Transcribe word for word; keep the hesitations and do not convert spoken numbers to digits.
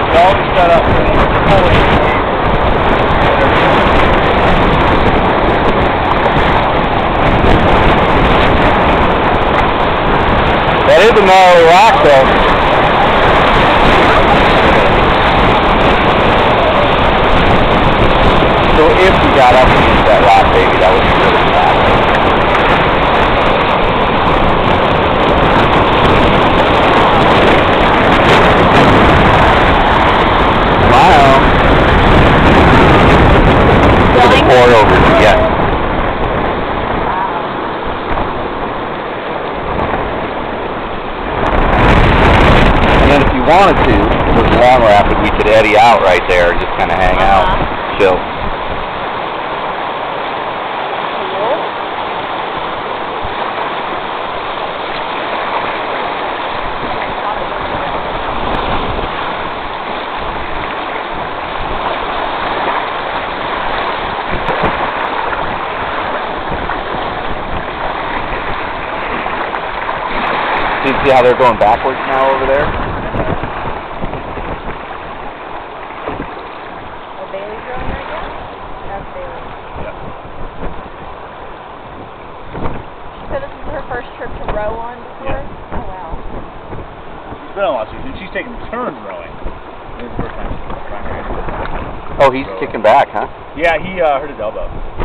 all set up for these pulling waves. That is a gnarly rock, though. So if we got up against that rock, baby, that would be really fast. Smile. Really? Pour over you, yes. And if you wanted to, if it was long rapid, we could eddy out right there and just kind of hang uh-huh. out, chill. You see how they're going backwards now over there? Oh, Bailey's rowing right now? That's Bailey. Yeah. She said this is her first trip to row on before? Yeah. Oh, wow. She's been on lots of, she's taking turns rowing. This is the first time she's trying to Oh, he's kicking back, huh? Yeah, he uh, hurt his elbow.